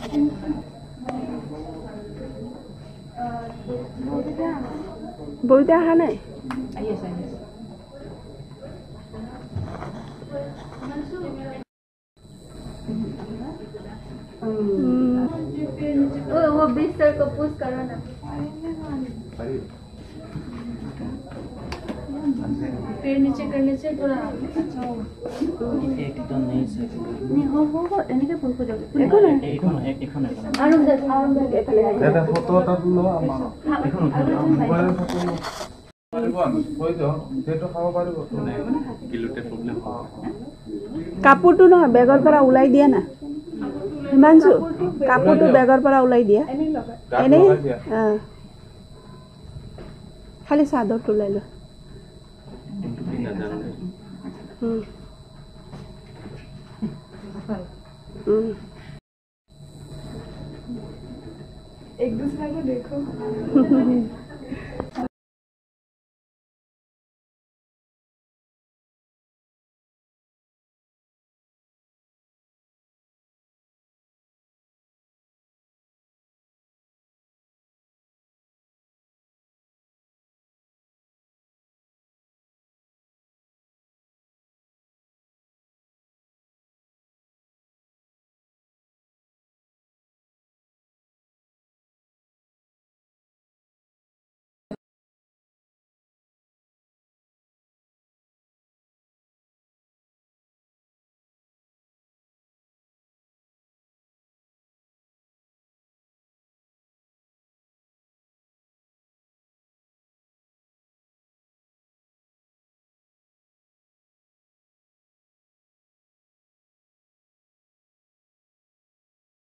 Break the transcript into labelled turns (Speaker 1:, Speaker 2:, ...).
Speaker 1: বইটা অহা নাই
Speaker 2: वो बिस्तर को पुश करो ना पैर नीचे करने से थोड़ा अच्छा होगा
Speaker 3: एक तो नहीं सकता
Speaker 2: नहीं हो इन्हीं के पुश हो जाओगे
Speaker 3: एक
Speaker 4: दादा फोटो ता लो आमा मोबाइल फोटो
Speaker 1: কাপোৰটো নহয় বেগৰ পৰা ওলাই দিয়া না হিমাংশু কাপোৰটো বেগৰ পৰা ওলাই দিয়া এনে খালি চাদৰটো ওলাই ল
Speaker 2: एक दूसरे को देखो